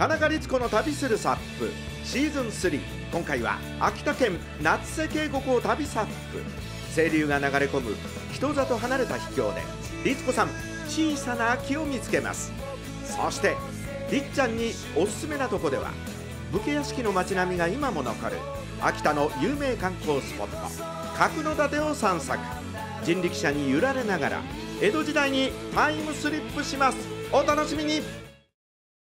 田中律子の旅するサップシーズン3。今回は秋田県夏瀬渓谷を旅サップ。清流が流れ込む人里離れた秘境で律子さん、小さな秋を見つけます。そしてりっちゃんにおすすめなとこでは武家屋敷の街並みが今も残る秋田の有名観光スポット角館を散策。人力車に揺られながら江戸時代にタイムスリップします。お楽しみに。